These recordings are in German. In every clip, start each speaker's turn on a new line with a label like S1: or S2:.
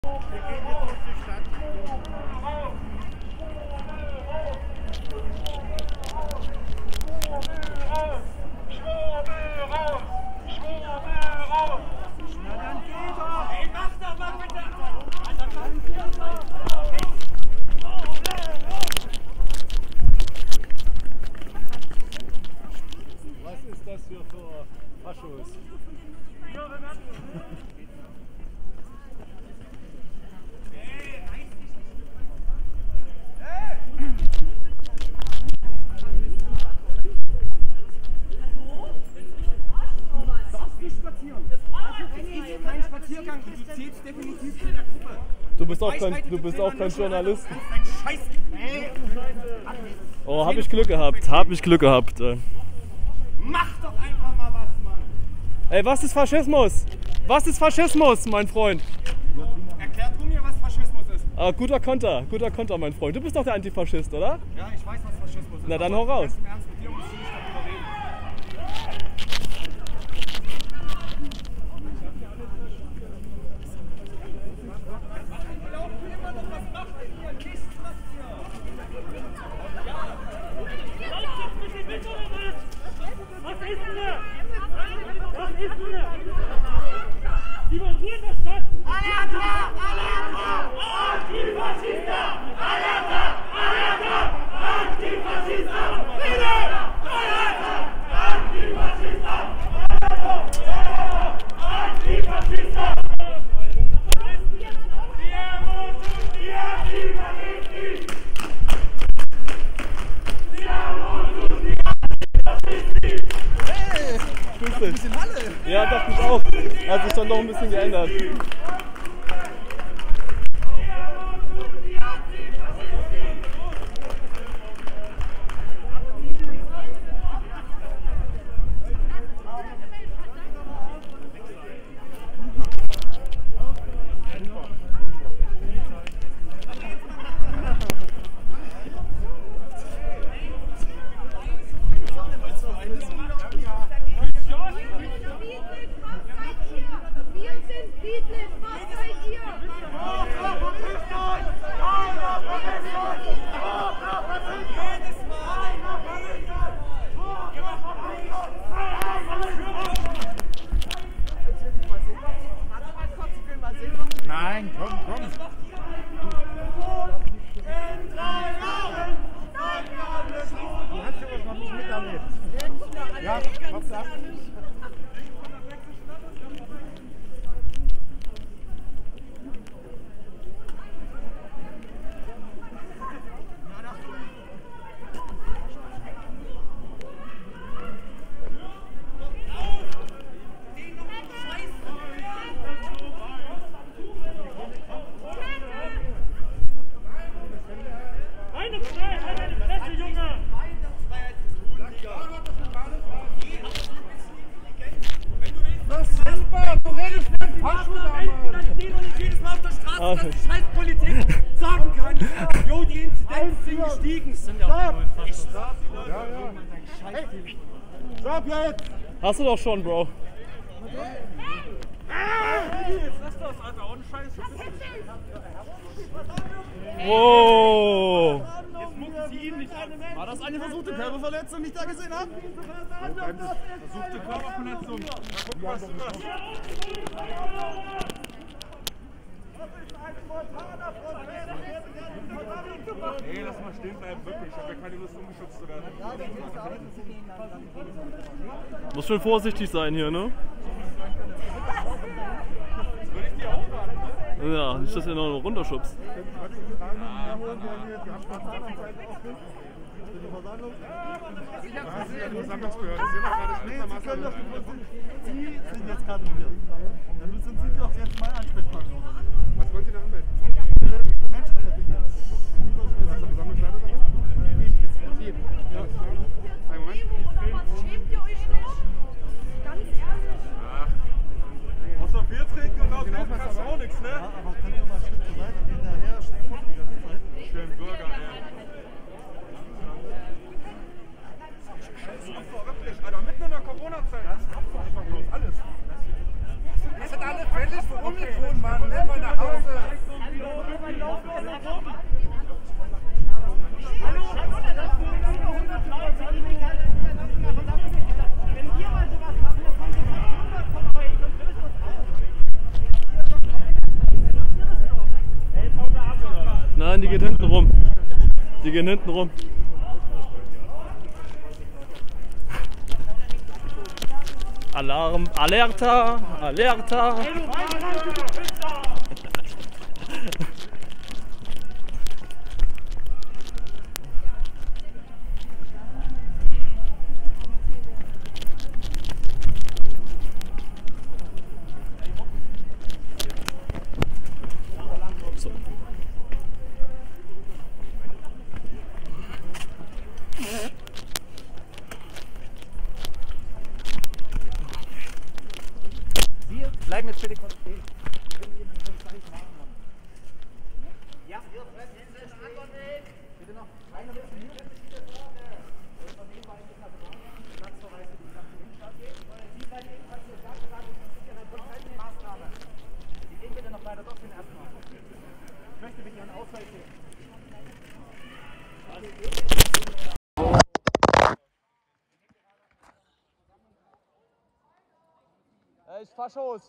S1: Du bist auch kein Journalist. Oh, hab ich Glück gehabt.
S2: Mach doch einfach mal was, Mann!
S1: Ey, was ist Faschismus? Was ist Faschismus, mein Freund?
S2: Erklär du mir, was Faschismus ist.
S1: Ah, guter Konter, mein Freund. Du bist doch der Antifaschist, oder?
S2: Ja, ich weiß, was Faschismus ist.
S1: Na dann hau raus.
S2: Ganz im Ernst, mit dir musst du nicht darüber reden.
S1: Ja, dachte ich auch. Hat sich dann noch ein bisschen geändert.
S3: Nein, komm. Du hast sowas noch nicht miterlebt. Ja, kommst ab.
S2: Scheiß Politik sagen kann, jo, die Inzidenzen sind gestiegen. Sind ja auch die
S3: Stopp! Ja. Hey, stopp jetzt!
S1: Hast du doch schon, Bro.
S2: Hey, jetzt lass das, Alter, ohne Scheiß.
S1: Wow!
S2: Jetzt mucken sie ihn nicht an.
S3: War das eine versuchte Körperverletzung, die ich da gesehen habe?
S2: Versuchte Körperverletzung. Guck, was du machst. Ey, lass mal stehen bleiben, wirklich. Ich habe ja keine Lust, umgeschützt zu werden.
S1: Muss schon vorsichtig sein hier, ne?
S2: Das würde ich dir auch raten, ne?
S1: Ja, nicht, dass ihr noch runterschubst.
S3: Versammlungsbehörde. Sie sind jetzt gerade hier. Dann müssen Sie doch jetzt mal Ansprechpartner.
S2: Was wollen Sie da anmelden?
S3: Menschenkette hier.
S2: Was ist der Versammlungsleiter dabei?
S3: Ich. Sie.
S2: Ja. Einen Moment.
S4: Schämt ihr euch nicht? Ganz ehrlich.
S2: Aus der Bier trinken und aus dem kannst du auch nichts, ne?
S3: Ja, aber könnt ihr mal einen Schritt zur Seite gehen? Der Herr steht vor die ganze Zeit.
S2: Schön Bürger, ey. Wirklich, Alter, mitten in der Corona-Zeit. Das ist einfach bloß alles. Wir sind alle völlig verunsichert, Mann. Nimm mal nach Hause.
S1: Nein, die geht hinten rum. Die gehen hinten rum. Alarm, Alerta, Alerta. So.
S3: Wir bleiben jetzt bitte kurz stehen. Ja, bitte noch. Einer wird hier. Von dem war ich Platzverweis für die Sache. Sie seid ebenfalls hier da geraten. Das ist ja eine polizeiliche Maßnahme. Sie gehen bitte noch weiter dorthin erstmal. Ich möchte mit Ihren Ausweis sehen.
S1: Ich Faschos.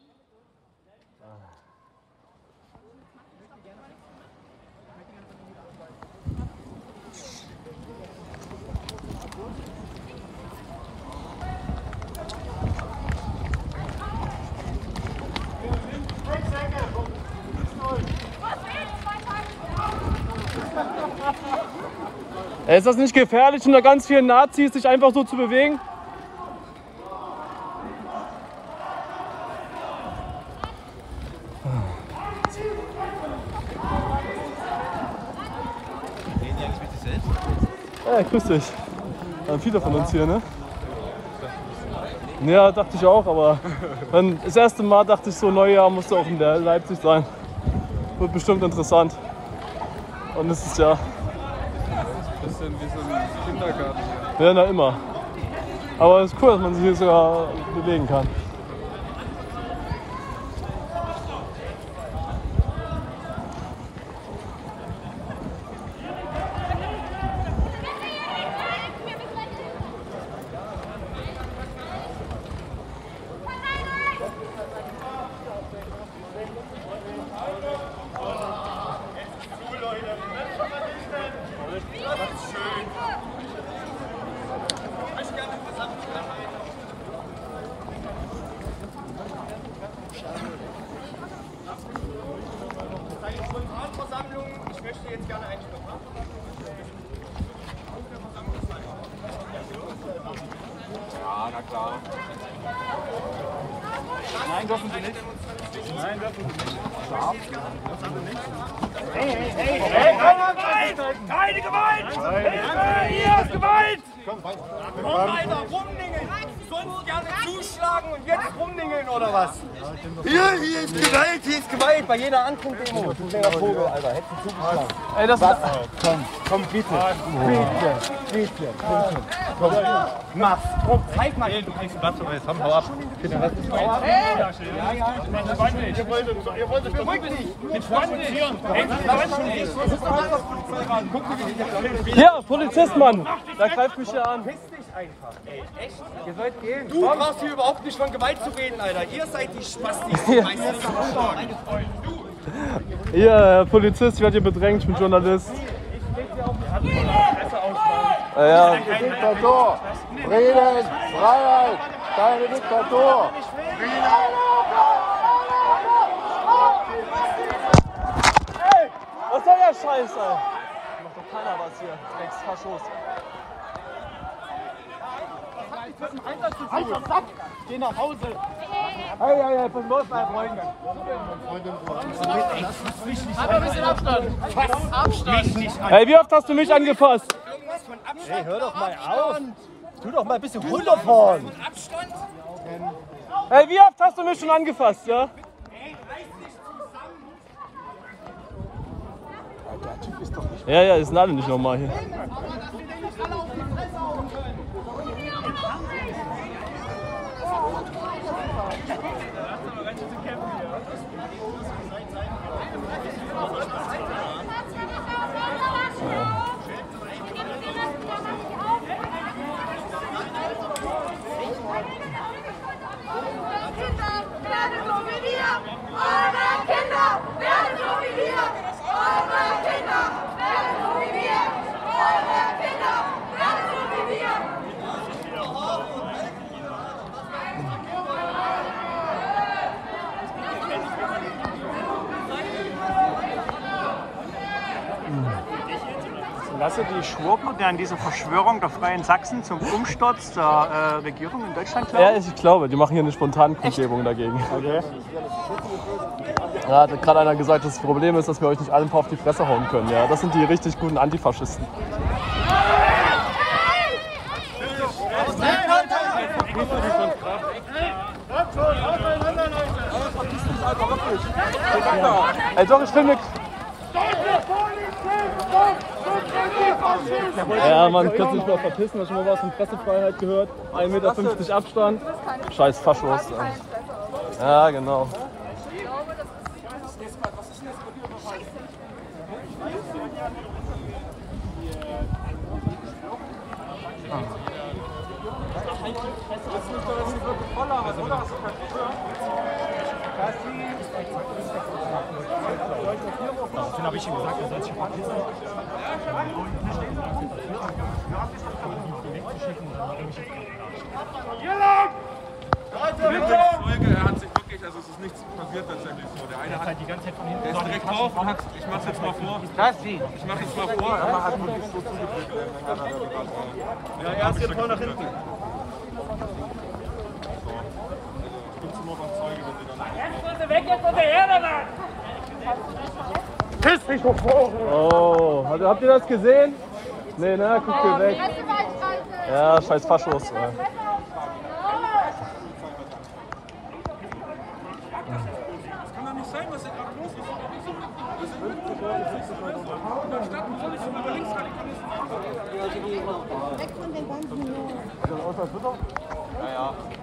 S1: Ist das nicht gefährlich, unter ganz vielen Nazis sich einfach so zu bewegen? Ja, grüß dich. Ja, viele von uns hier, ne? Ja, dachte ich auch, aber dann das erste Mal dachte ich so, Neujahr musste auch in der Leipzig sein. Wird bestimmt interessant. Und es ist ja...
S5: Das ist wie so ein Kindergarten hier.
S1: Ja, na immer. Aber es ist cool, dass man sich hier sogar bewegen kann.
S3: Ich möchte jetzt gerne einen Schritt machen.
S5: Ja, na klar.
S3: Nein, dürfen Sie nicht. Nein, dürfen Sie nicht. Hey, keine Gewalt! Hier ist Gewalt! Komm, Alter, rumdingeln! Sonst gerne zuschlagen und jetzt rumdingeln oder was? Hier ist Gewalt, hier ist Gewalt! Bei jeder anderen Demo. Du kleiner Vogel, Alter, hättest du zugeschlagen.
S1: Ey, das
S3: Komm, bitte. Bitte. Komm, mach's. Komm, zeig mal. Du kriegst Platz, aber jetzt hau ab. Bitte, was ist Ihr wollt euch beruhigt nicht. Entspannt dich.
S1: ja, Polizist, Mann! Da greift mich ja an.
S3: Piss dich einfach, ey. Echt? Ihr sollt gehen. Du brauchst hier überhaupt nicht von Gewalt zu reden, Alter. Ihr seid die Spastis.
S1: Hier, Herr Polizist, ich werde hier bedrängt, ich bin Journalist. Ja.
S6: Diktatur! Frieden! Freiheit! Keine Diktatur!
S1: Ey, was soll der Scheiß, ey? Macht doch keiner was hier, Drecksfaschos.
S3: Alter Sack! Geh nach Hause!
S6: Hey, pass auf, mein Freund!
S3: Hat ein bisschen Abstand! Abstand!
S1: Ey, wie oft hast du mich angefasst?
S3: Hey, hör doch mal auf! Tu doch mal ein bisschen runterfahren!
S1: Ey, wie oft hast du mich schon angefasst, ja? Ja, die sind alle nicht normal hier.
S4: Kinder werden so wie wir! Eure Kinder
S7: Was sind die Schwurbler, die an dieser Verschwörung der Freien Sachsen zum Umsturz der Regierung in Deutschland glauben?
S1: Ja, ich glaube, die machen hier eine spontane Kundgebung dagegen. Okay. Ja, hat gerade einer gesagt, das Problem ist, dass wir euch nicht alle ein paar auf die Fresse hauen können. Ja, das sind die richtig guten Antifaschisten. Ey, doch, ich will mit. Ja, man kann sich mal verpissen, hast du schon mal was von Pressefreiheit gehört? 1,50 Meter Abstand. Scheiß Faschos. Ja, genau.
S2: Daraufhin habe ich ihm gesagt, er soll sich verpissen.
S5: Er hat sich wirklich, also es ist nichts passiert tatsächlich so. Der eine hat
S2: Die ganze Zeit von hinten.
S5: der ist direkt drauf und hat, ich mach's jetzt mal vor. Ich mach jetzt mal vor, er hat wirklich so zugedrückt.
S7: Ja, er ist hier voll nach hinten.
S3: Weg jetzt von der Erde, Mann!
S6: Piss dich doch vor!
S1: Oh, habt ihr das gesehen? Nee, ne? Guckt ihr weg. Ja, scheiß Faschos.
S5: Das kann doch nicht sein, was hier gerade los ist. Wir sind in der Stadt, wo soll ich so über linksradikalisten?
S4: Weg von den ganzen.
S6: Ja, ja.